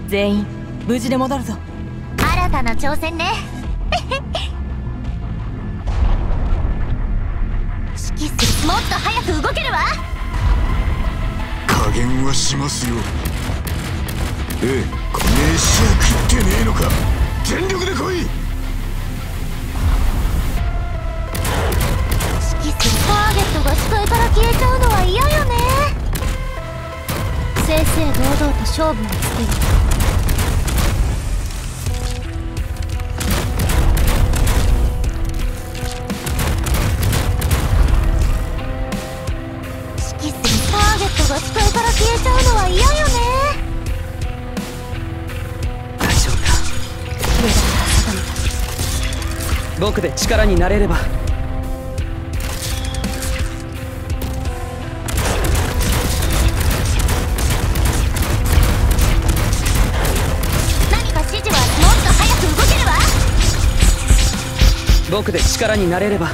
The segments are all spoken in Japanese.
全員無事で戻るぞ。 新たな挑戦ね。指揮する。もっと早く動けるわ。 加減はしますよ。ええ、こねえしゃ食ってねえのか。全力で来い。 指揮する。ターゲットが視界から消えちゃうのは嫌よね。正々堂々と勝負をつける。指揮する。ターゲットが視界から消えちゃうのは嫌よね。 大丈夫だ。 レダーが定めた。 僕で力になれれば。僕で力になれれば。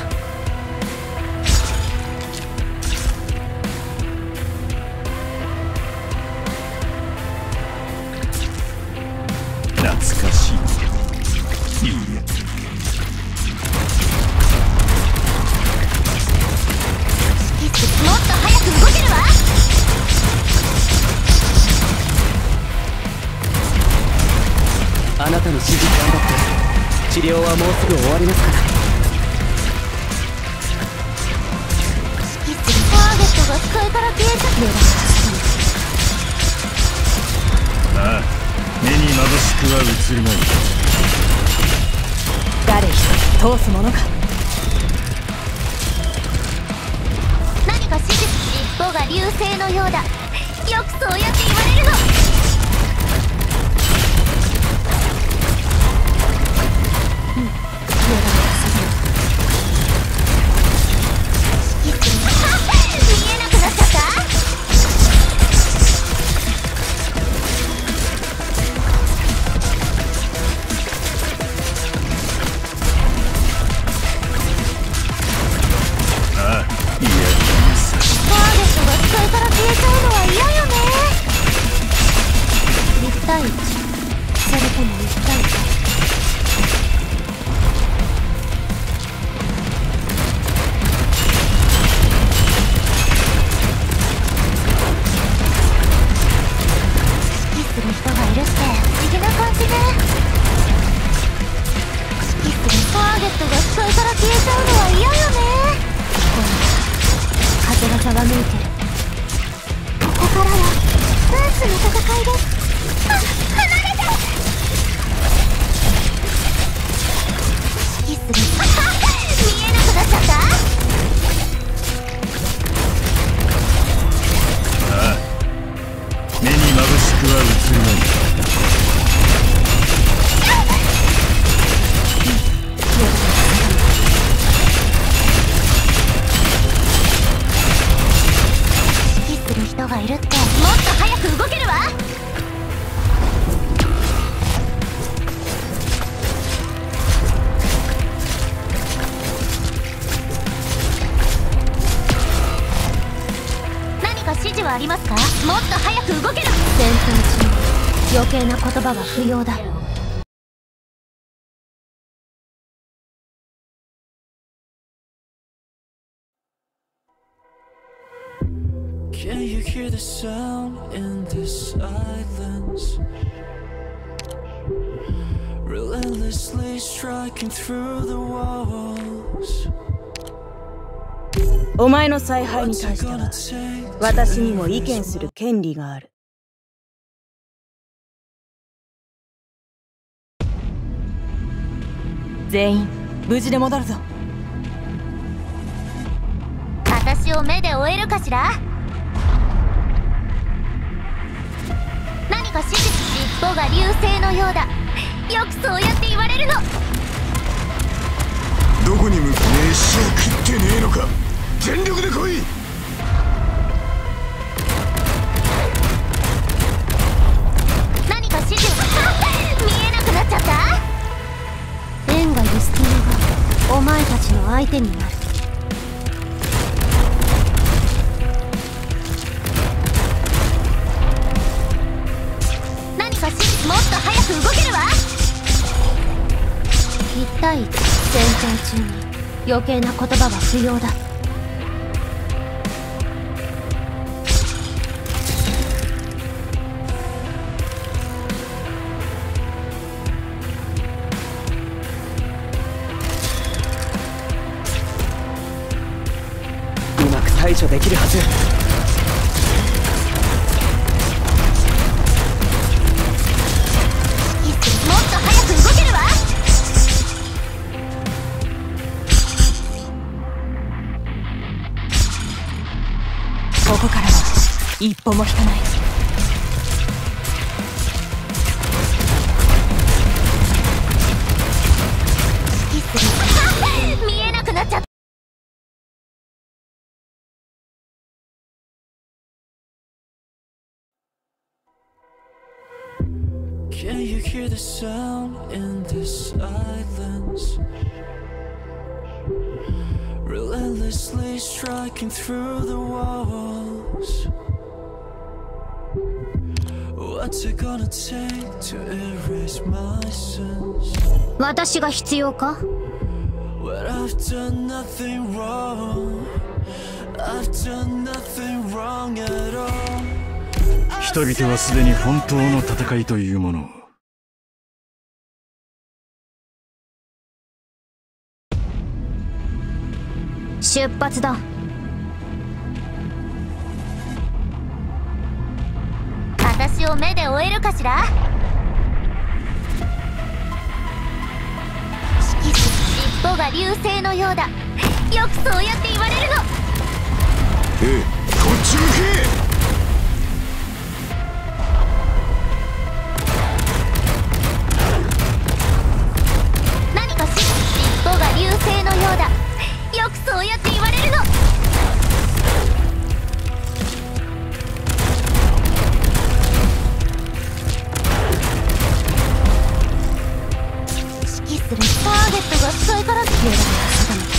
懐かしい。いいえ。 もっと早く動けるわ。 あなたの指示頑張って。治療はもうすぐ終わりますから。 指揮する。ターゲットが視界から消えちゃってる。 ああ、目にまぶしくは映るまい。 誰一人通すものか。 何か指示。尻尾が流星のようだ。よくそうやって言われるの。ありますか？もっと早く動ける。戦闘中余計な言葉は不要だ。 Can you hear the sound in the silence? Relentlessly striking through the walls. お前の采配に対しては私にも意見する権利がある。全員無事で戻るぞ。 私を目で追えるかしら。何か指示。尻尾が流星のようだ。よくそうやって言われるの。 どこに向かねえしゃ食ってねえのか。全力で来い。 何か指示。見えなくなっちゃった。レンガ・ユスティナがお前たちの相手になる。何か指示。も対1、戦闘中に余計な言葉は不要だ。 うまく対処できるはず。 もっと早く動けるわ。 ここからは一歩も引かない。 見えなくなっちゃった。 Can you hear the sound in this silence? Relentlessly striking through the walls. What's it gonna take to erase my sins? 私が必要か？ When I've done nothing wrong, I've done nothing wrong at all. 人々はすでに本当の戦いというものを。 出発だ。私を目で追えるかしら？指揮す尻尾が流星のようだ。よくそうやって言われるの。 こっち向け。 尻尾が流星のようだ。よくそうやって言われるの。指揮するターゲットが視界から消えられた定め。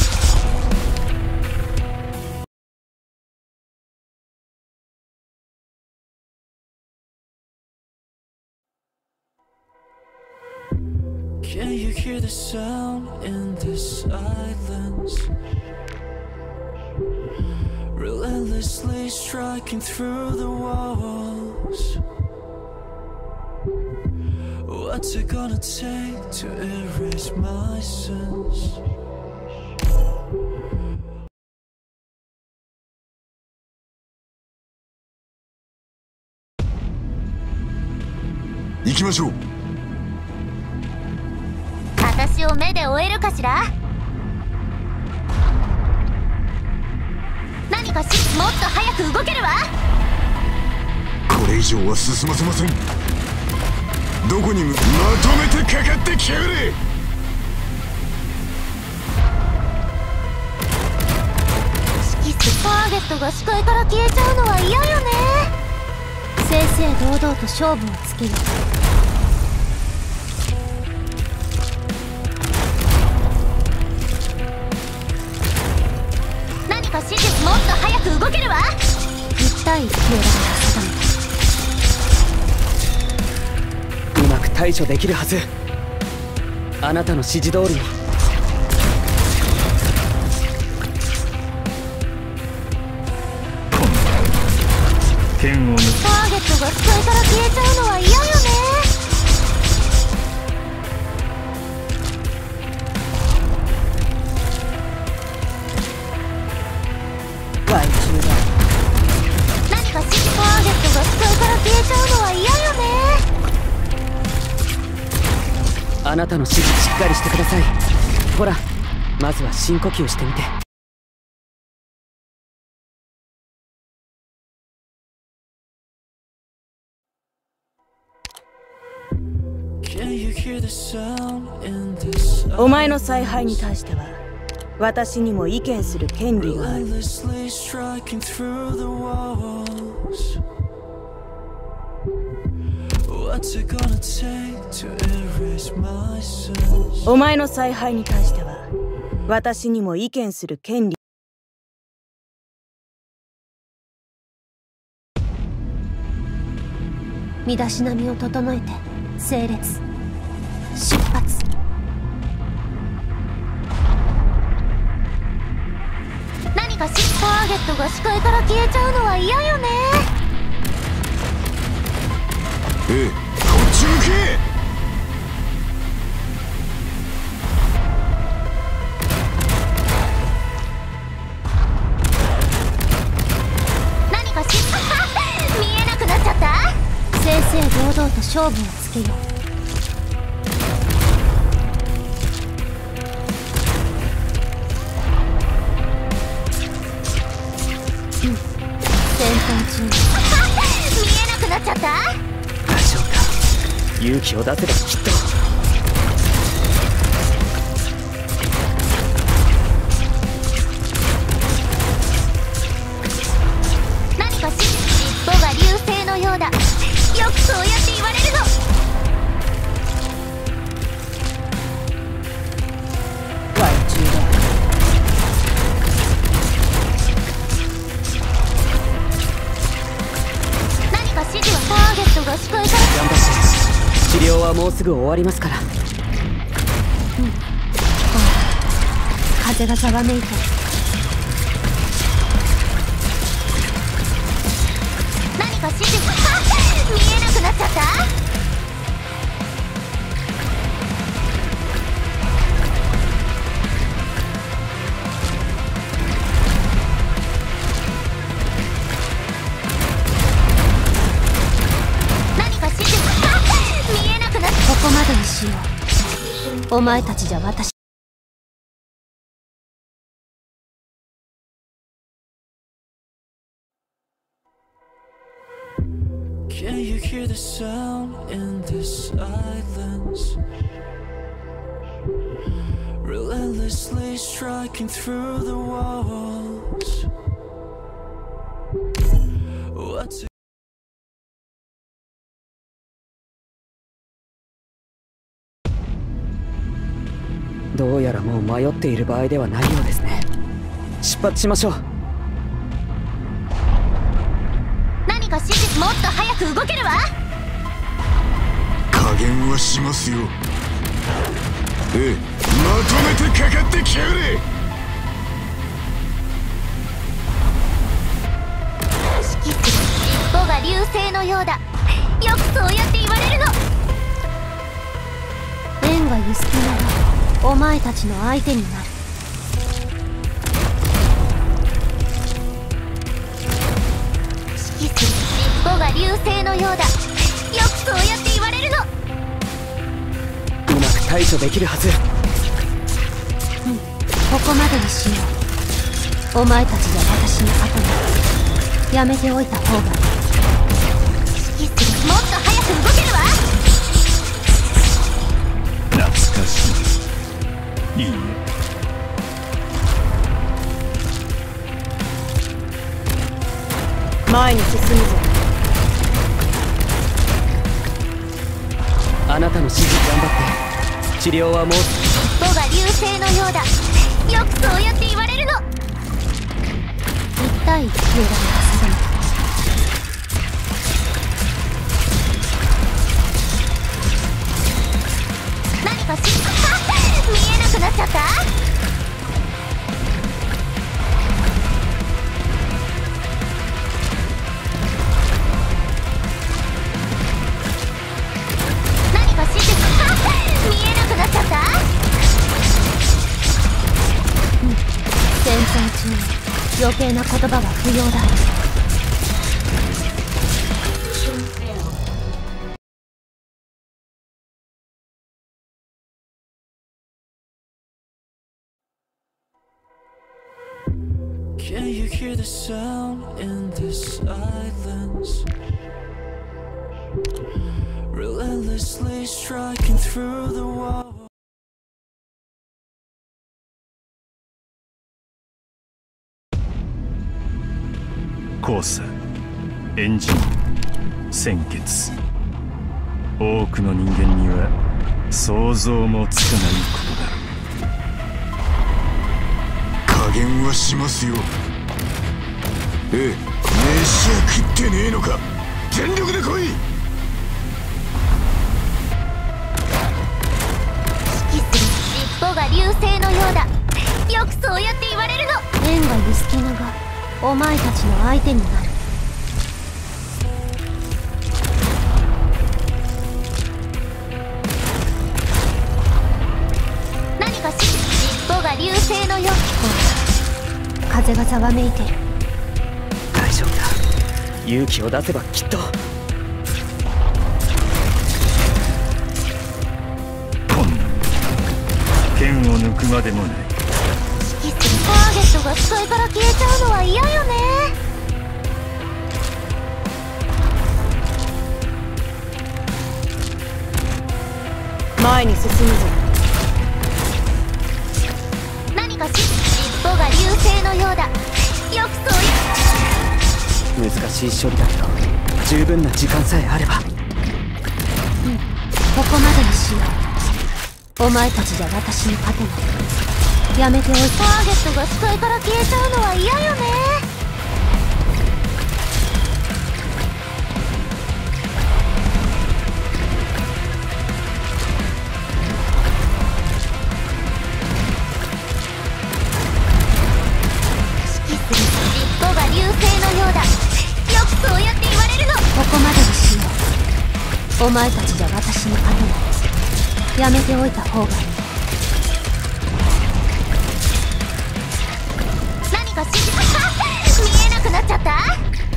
Can you hear the sound in this silence? Relentlessly striking through the walls. What's it gonna take to erase my sins? 行きましょう。 私を目で追えるかしら？何かもっと早く動けるわ。 これ以上は進ませません。どこにまとめてかかってきやがれ。 指揮すターゲットが視界から消えちゃうのは嫌よね。正々堂々と勝負をつける。指示もっと早く動けるわ。1対1をうまく対処できるはず。あなたの指示通りに。 剣を抜く。 ターゲットが視界から消えちゃうのは嫌よね。ターゲットが視界から消えちゃうのは嫌よね。 あなたの指示しっかりしてください。ほら、まずは深呼吸してみて。 お前の采配に対しては私にも意見する権利がある。お前の采配に対しては私にも意見する権利。 身だしなみを整えて整列出発。 ターゲットが視界から消えちゃうのは嫌よね。 こっち向け。 何か見えなくなっちゃった。正々堂々と勝負をつけよう。見えなくなっちゃった。 大丈夫か。勇気を出せばきっと。 何か尻尾が流星のようだ。よくそうやって言われるの。 害虫だ。 指示はターゲットが視界から。 頑張って。治療はもうすぐ終わりますから。 風がざわめいた。何か指示見えなくなっちゃった。ここまでにしよう。お前たちじゃ私。 Can you hear the sound in the silence? Relentlessly striking through the walls. What's どうやらもう迷っている場合ではないようですね。出発しましょう。 何か指示。もっと早く動けるわ。 加減はしますよ。まとめてかかってきやがれ。 指揮する。尻尾が流星のようだ。よくそうやって言われるの。レンガユスティナがお前たちの相手になる。指揮する。尻尾が流星のようだ。よくそうやって言われるの。 うまく対処できるはず。 ここまでにしよう。お前たちが私の後にやめておいた方がいい。指揮する。もっと早く動けるわ。 懐かしい。いいね。 前に進むぞ。 あなたの指示頑張って。治療はもう。 尻尾が流星のようだ。よくそうやって言われるの。1対1球団が定めた。何か見えなくなっちゃった。何か指示見えなくなっちゃった。戦争中に余計な言葉は不要だ。 Can you hear the sound in the silence? Relentlessly striking through the wall. 交差、エンジン、鮮血。多くの人間には想像もつかないことだ。 加減はしますよ。飯は食ってねえのか。全力で来い。 指揮する。尻尾が流星のようだ。よくそうやって言われるの。レンガユスティナがお前たちの相手になる。何か尻尾が流星のよう。風がざわめいてる。 大丈夫だ。勇気を出せばきっと。 剣を抜くまでもない。 指揮するターゲットが視界から消えちゃうのは嫌よね。 前に進むぞ。 何か尻尾が流星のようだ。よくそういう。 難しい処理だけど十分な時間さえあれば。 ここまでにしよう。お前たちじゃ私に勝てない。やめておいて。ターゲットが視界から消えちゃうのは嫌よね。指揮する尻尾が流星のようだ。よくそうやって言われるの。ここまでにしよう。お前たちじゃ私に勝てない。やめておいた方がいい。何か指示見えなくなっちゃった。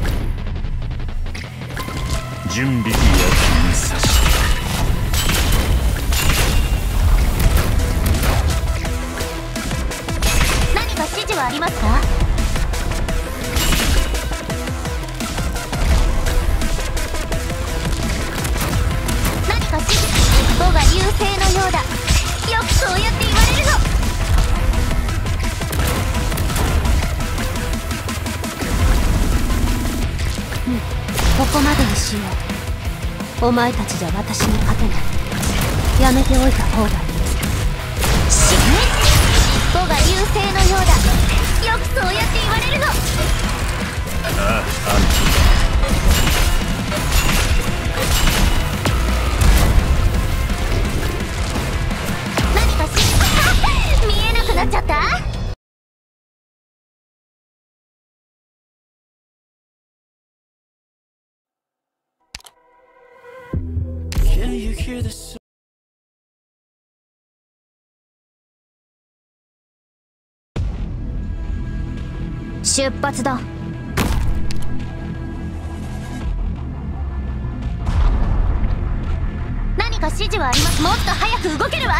準備や金差し。 何か指示はありますか。何か指示。尻尾が流星のようだ。よくそうやって言われるの。ここまでにしよう。お前たちじゃ私に勝てない。やめておいた方がいい。尻尾が流星のようだ。よくそうやって言われるの。 ああ、 何か見えなくなっちゃった。 Can you hear the sound? 出発だ。何か指示はあります。もっと早く動けるわ。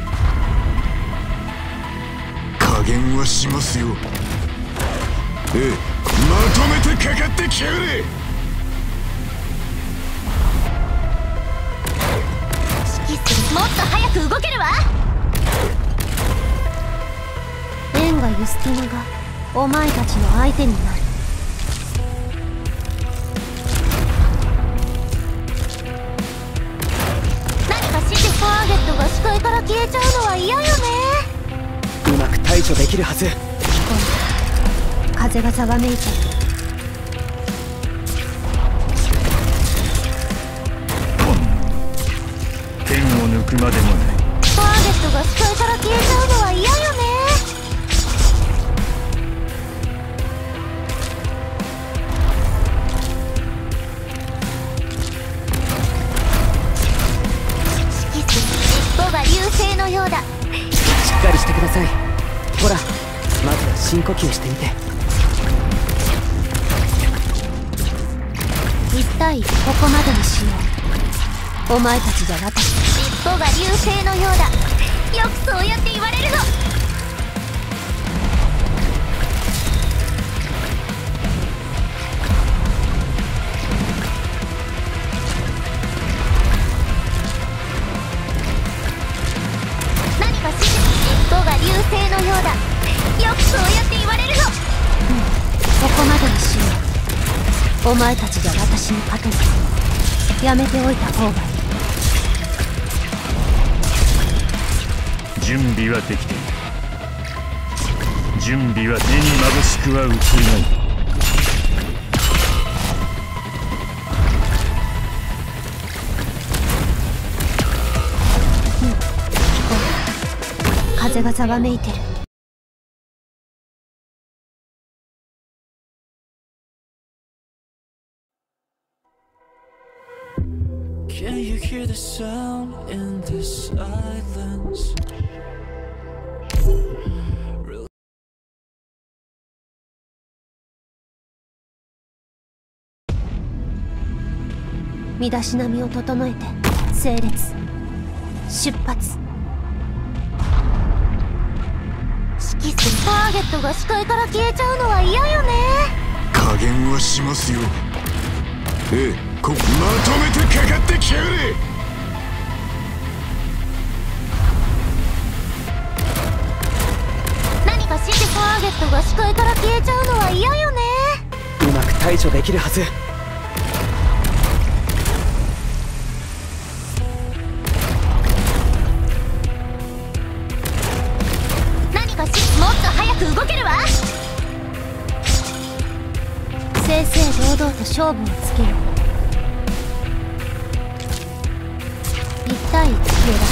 加減はしますよ。ええ、まとめてかかってきやがれ。 指揮する。もっと早く動けるわ。レンガ・ユスティナがお前たちの相手になる。何か指示。ターゲットが視界から消えちゃうのは嫌よね。 うまく対処できるはず。 風がざわめいてる。 剣を抜くまでもない。 ターゲットが視界から消えちゃうのは嫌よね。指揮する。尻尾が流星のようだ。 しっかりしてください。ほら、まずは深呼吸してみて。 一体ここまでにしよう。お前たちじゃ私。尻尾が流星のようだ。よくそうやって言われるの。何か指示。尻尾が流星のようだ。よくそうやって言われるの。ここまでにしよう。お前たちじゃ私に勝てない。やめておいた方がいい。 準備はできている。準備は目に眩しくは映りない。 風がざわめいてる。 Can you hear the sound in the silence? 身だしなみを整えて整列出発。指揮するターゲットが視界から消えちゃうのは嫌よね。 加減はしますよ。ええ、まとめてかかってきやがれ。 何か指示ターゲットが視界から消えちゃうのは嫌よね。 うまく対処できるはず。 もっと早く動けるわ。正々堂々と勝負をつけよう。1対1で選んだ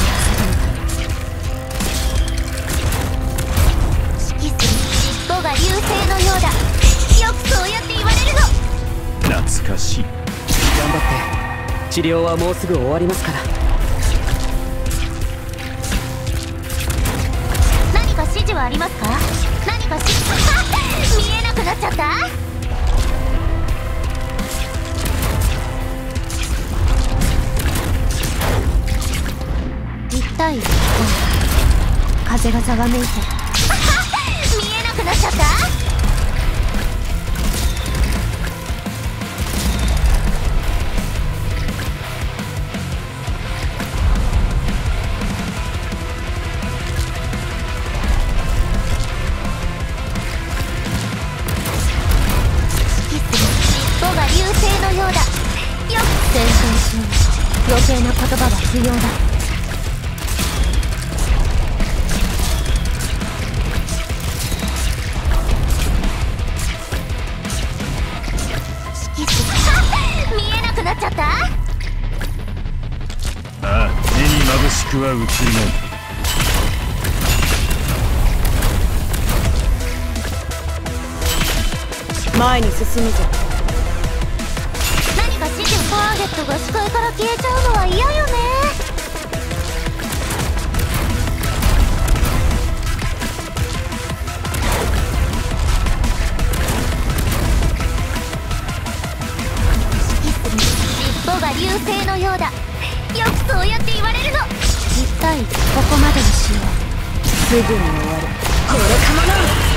指揮する尻尾が流星のようだ。よくそうやって言われるの。 懐かしい。 頑張って。治療はもうすぐ終わりますから。 指示はありますか？何か指示見えなくなっちゃった？1対1。風がざわめいて見えなくなっちゃった？流星のようだ。よく戦争中余計な言葉は不要だ。指揮する見えなくなっちゃった？ ああ、目に眩しくは映りない。 前に進むぞ。 指示ターゲットが視界から消えちゃうのは嫌よね。指揮する尻尾が流星のようだ。よくそうやって言われるの。1対1、ここまでにしよう。 すぐに終わる。これかもな。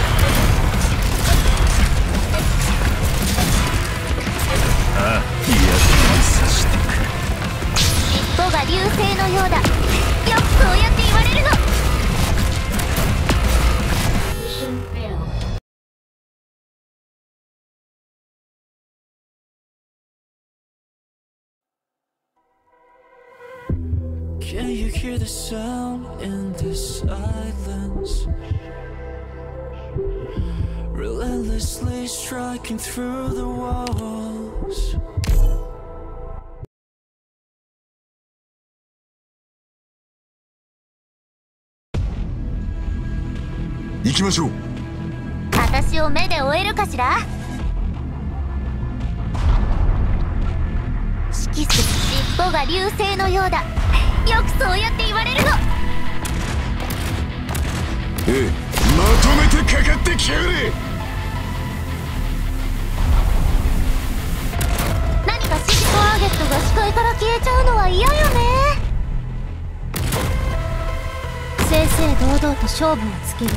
ああ、いやさしてくる。 尻尾が流星のようだ。よくそうやって言われるの。 Can you hear the sound in the silence? Relentlessly striking through the walls. 行きましょう。 私を目で追えるかしら？指揮する尻尾が流星のようだ。よくそうやって言われるの。 ええ、まとめてかかってきやがれ。 何か指示ターゲットが視界から消えちゃうのは嫌よね。正々堂々と勝負をつける。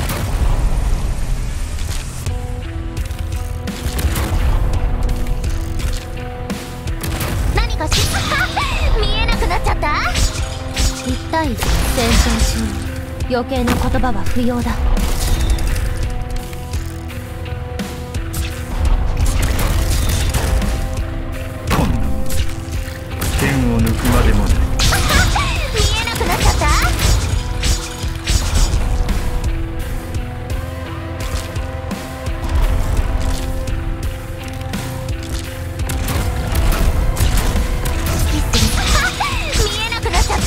何か指示見えなくなっちゃった？ 1対1、戦争中余計な言葉は不要だ。 こんなもん剣を抜くまでもない。 見えなくなっちゃった？見えなくなっちゃった？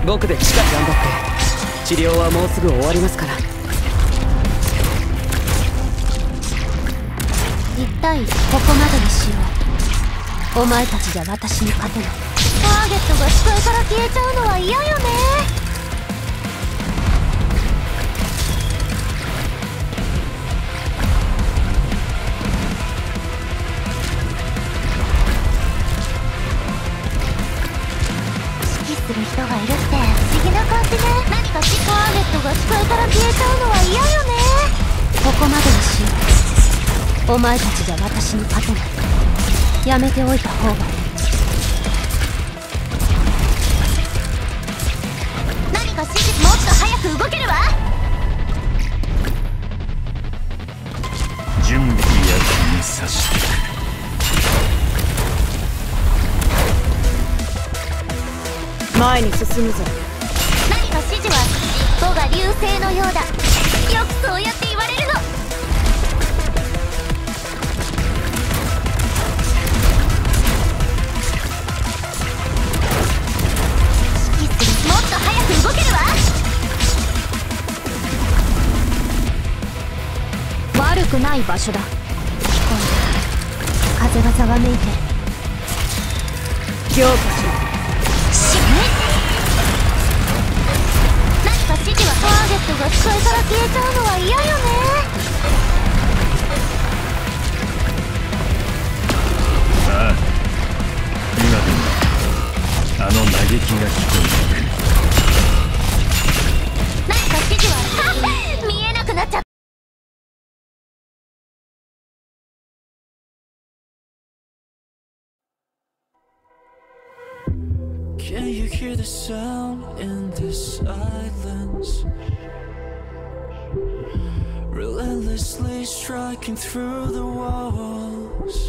僕でしっかり頑張って。治療はもうすぐ終わりますから。 1対1、ここまでにしよう。 お前たちじゃ私に勝てない。ターゲットが視界から消えちゃうのは嫌よね。指揮する人がいるって不思議な感じね。何かターゲットが視界から消えちゃうのは嫌よね。ここまでにしよう。お前たちじゃ私に勝てない。やめておいた方がいい。何か指示。もっと早く動けるわ。 準備役にさして前に進むぞ。 何か指示は碁が流星のようだ。よくそうやって言われるの。もっと早く動けるわ。悪くない場所だ。聞こえた。風がざわめいてる。 強化しろ。 何か指示はターゲットが視界から消えちゃうのは嫌よね。 ああ、今でもあの嘆きが聞こえてくる。 何か指示は見えなくなっちゃった。 Can you hear the sound in this silence? Relentlessly striking through the walls.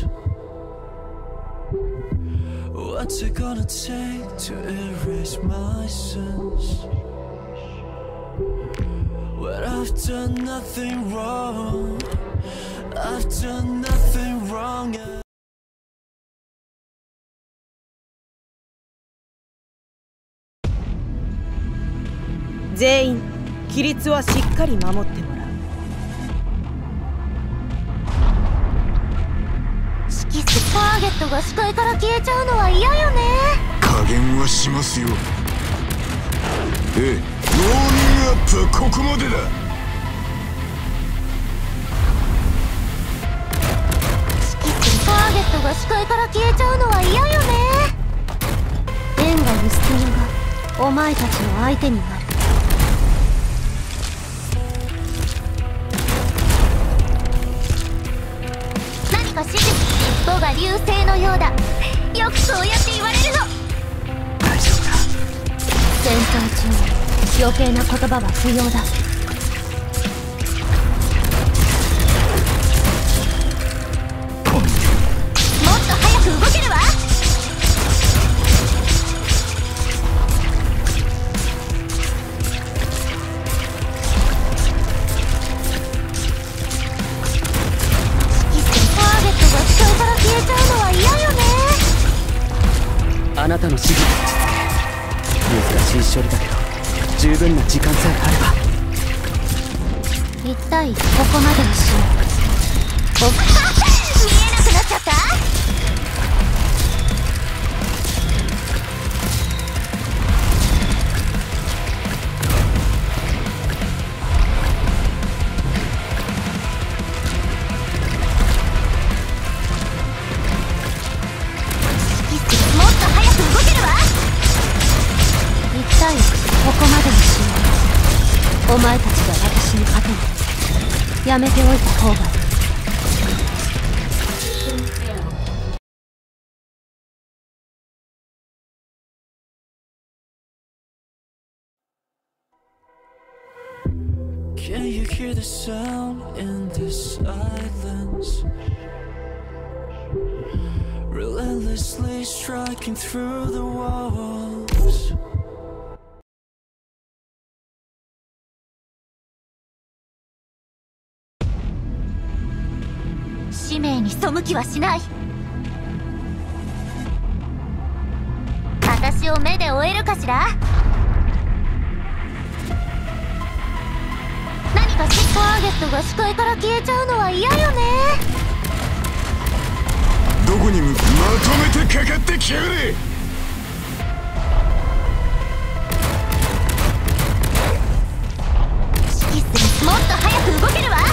What's it gonna take to erase my sins? When I've done nothing wrong, I've done nothing wrong. 全員規律はしっかり守ってもらう。 指揮す。ターゲットが視界から消えちゃうのは嫌よね。 加減はしますよ。ウォーミングアップはここまでだ。 指揮す。ターゲットが視界から消えちゃうのは嫌よね。レンガユスティナがお前たちの相手になる。何か指示。碁が流星のようだ。よくそうやって言われるの。 大丈夫だ。 戦闘中余計な言葉は不要だ。 今度もっと早く動けるわ。 あなたの指示が落ち着け。難しい処理だけど十分な時間さえあれば。 一体ここまでにしよう。見えなくなっちゃった。ここまでにしよう。お前たちが私に勝てない。やめておいた方がいい。 Can you hear the sound in this silence? Relentlessly striking through the walls. 使命に背きはしない。私を目で追えるかしら。何かターゲットが視界から消えちゃうのは嫌よね。 どこにまとめてかかってきやがれ。 もっと早く動けるわ。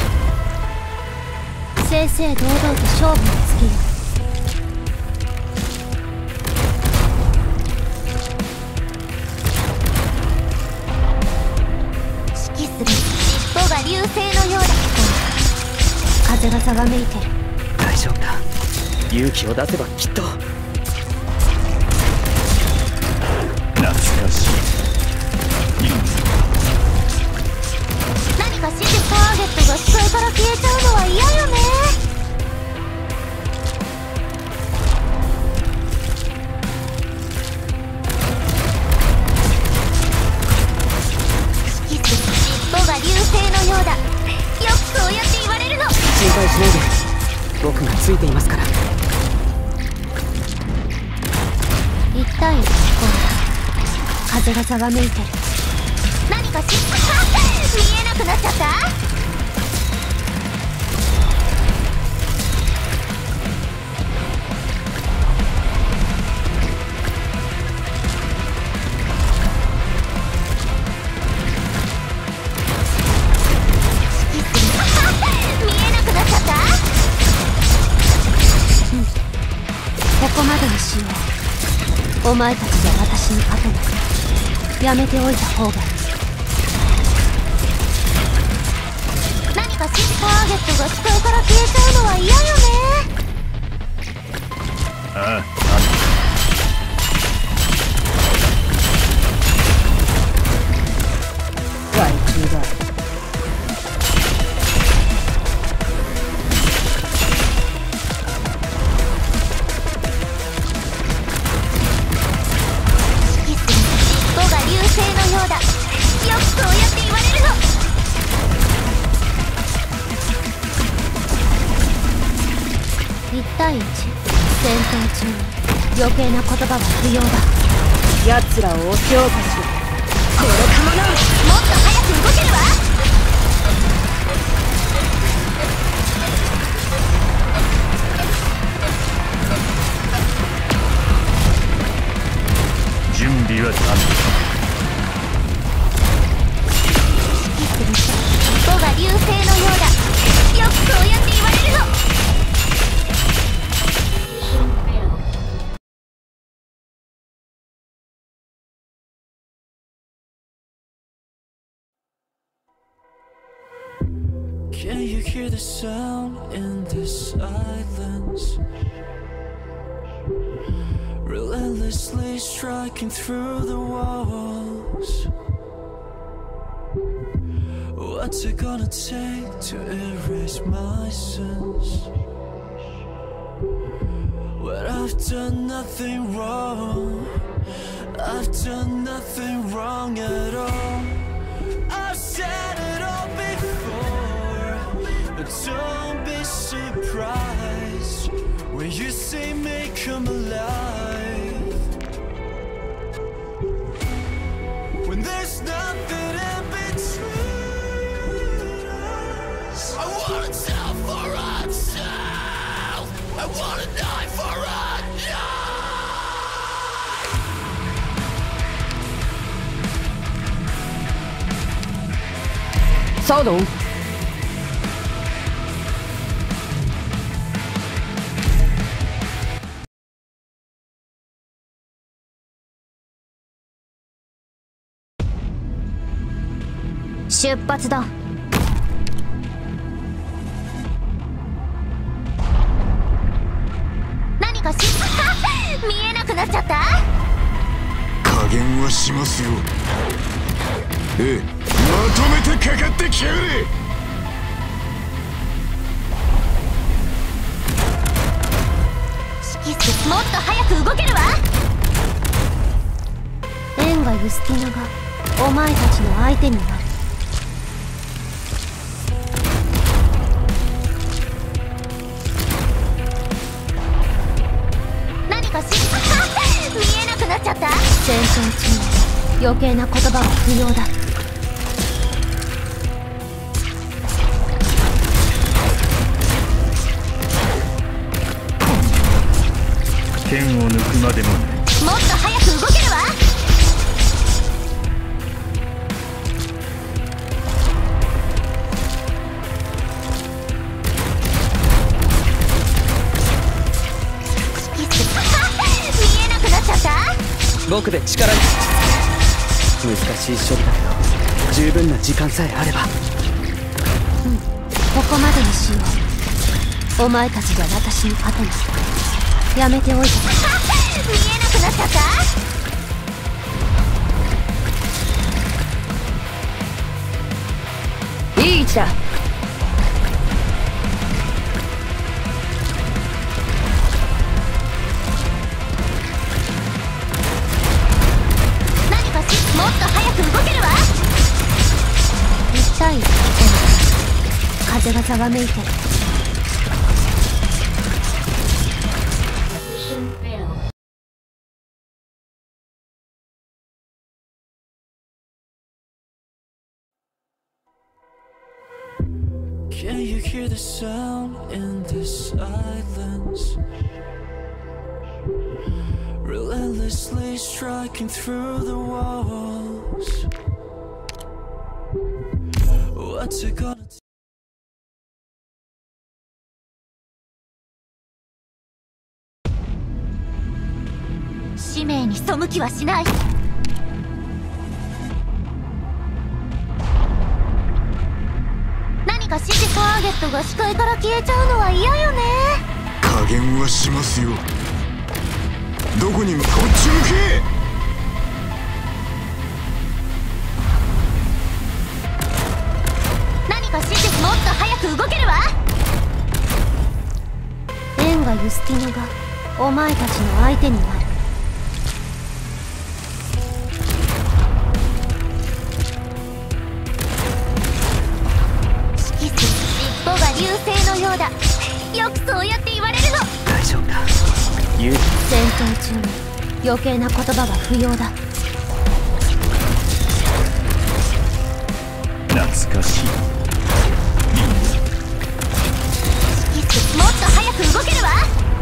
正々堂々と勝負につけよ。指揮する尻尾が流星のようだ。風がざわめいてる。 大丈夫だ。勇気を出せばきっと。 懐かしい。 何か指示ターゲットが視界から消えちゃうのは嫌よね。指揮する尻尾が流星のようだ。よくそうやって言われるの。 心配しないで。僕がついていますから。 一対一風がざわめいてる。何か見えなくなっちゃった。見えなくなっちゃった。ここまでにしよう。お前たちが私に勝てない。やめておいた方がいい。何かターゲットが視界から消えちゃうのは嫌よね。 ああ、 害虫だ。 流星のようだ。よくそうやって言われるの。1対1戦闘中に余計な言葉は不要だ。 奴らをお評価しろ。これかもな。 もっと早く動けるわ。 準備は完了。 尻尾が流星のようだ。よくそうやって言われるの。 Can you hear the sound in the silence? Relentlessly striking through the walls. What's it gonna take to erase my sins? When I've done nothing wrong, I've done nothing wrong at all. I've said it all before, but don't be surprised when you see me come alive. When there's nothing in between us, I wanna tell for myself. I wanna die for a die. サドン。 出発だ。何か見えなくなっちゃった。 加減はしますよ。ええ、まとめてかかってきやがれ。 指揮室もっと早く動けるわ。エンガ・ユスティナがお前たちの相手になる。何か見えなくなっちゃった。戦争中余計な言葉は不要だ。 剣を抜くまでもない。 もっと早く動けるわ。見えなくなっちゃった。 僕で力に。難しい処理だけど十分な時間さえあれば。 ここまでにしよう。お前たちが私に勝てない。やめておいて。見えなくなっちゃった。いい位置だ。何かもっと早く動けるわ。痛い。風がざわめいてる。 Can you hear the sound in the silence? Relentlessly striking through the walls. What's it gonna take? 使命に背きはしない。何か指示ターゲットが視界から消えちゃうのは嫌よね。 加減はしますよ。どこにこっち向け。 何か指示もっと早く動けるわ。レンガ・ユスティナがお前たちの相手になる。流星のようだ。よくそうやって言われるの。 大丈夫だ。言う。 戦闘中に余計な言葉は不要だ。 懐かしい。 もっと早く動けるわ。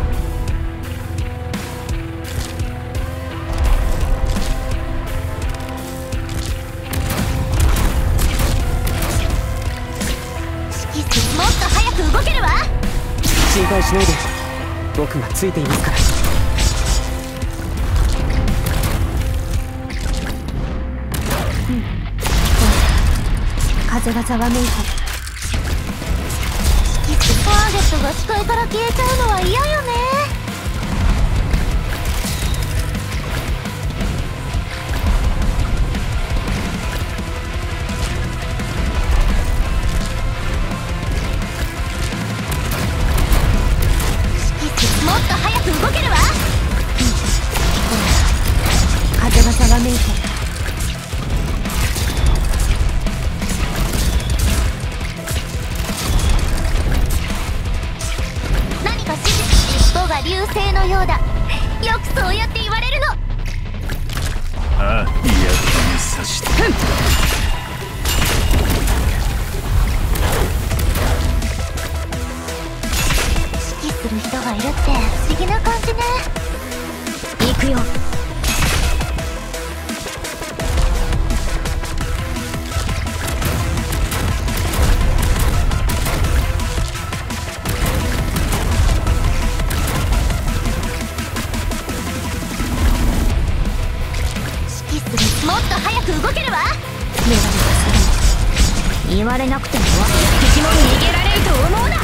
もっと早く動けるわ。 心配しないで。僕がついていますから。 風がざわめいてる。ターゲットが視界から消えちゃうのは嫌よね。もっと早く動けるわ。風がざわめいてる。何か指示。尻尾が流星のようだ。よくそうやって言われるの。 ああ、いやさして。 する人がいるって不思議な感じね。行くよ。指揮する。もっと早く動けるわ。メガネがする。言われなくても敵も逃げられると思うな。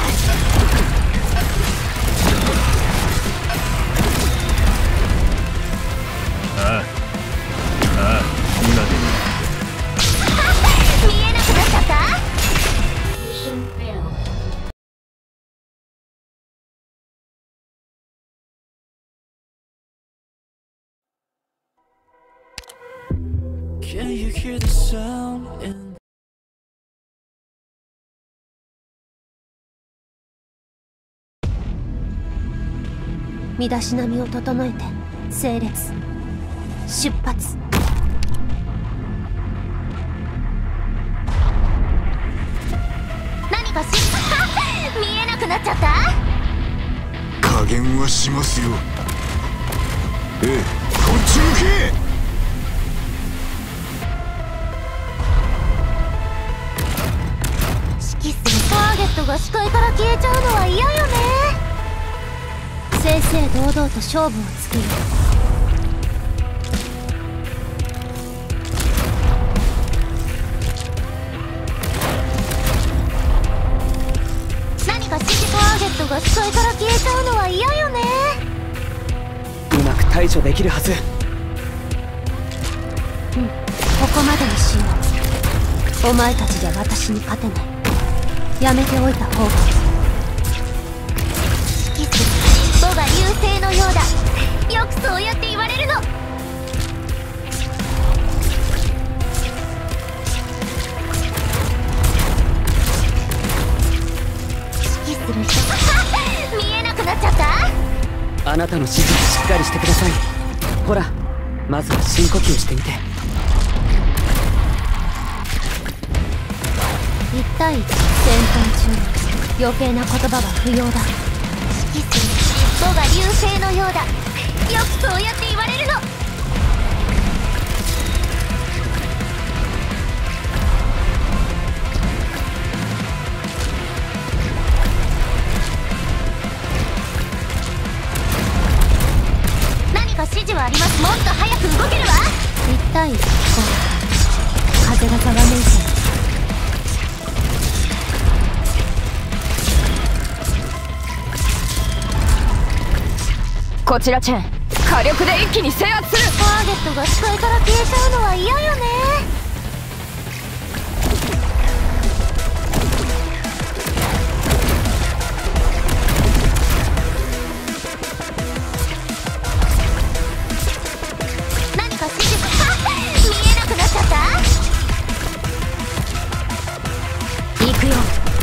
見えなくなっちゃった。 Can you hear the sound in 身だしなみを整えて整列出発。何か見えなくなっちゃった。 加減はしますよ。 ええ、こっち向け。 指揮するターゲットが視界から消えちゃうのは嫌よね。正々堂々と勝負をつける。何か指示ターゲットが視界から消えちゃうのは嫌よね。 うまく対処できるはず。 ここまでにしよう。お前たちじゃ私に勝てない。やめておいた方が。指揮する尻尾が流星のようだ。よくそうやって言われるの。指揮する人見えなくなっちゃった。 あなたの指示をしっかりしてください。ほら、まずは深呼吸してみて。 1対1戦闘中、余計な言葉は不要だ。指揮する尻尾が流星のようだ。よくそうやって言われるの。何か指示はあります。もっと早く動けるわ。1対1風がざわめいてる。 こちらチェン、火力で一気に制圧する。 ターゲットが視界から消えちゃうのは嫌よね。何か指示見えなくなっちゃった。行くよ。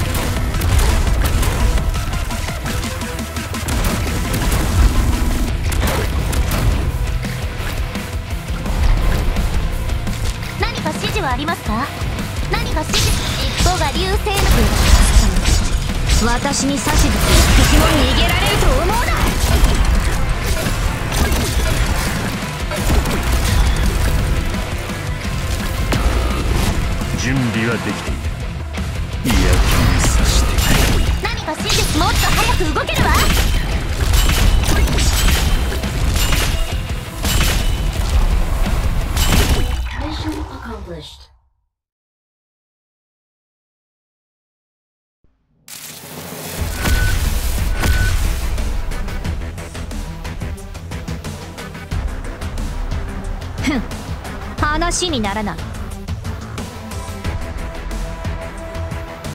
指示はありますか。何か指示。尻尾が流星の私に指図する敵も逃げられると思うな。 準備はできている。嫌気にさして何か指示。もっと早く動けるわ。話にならない。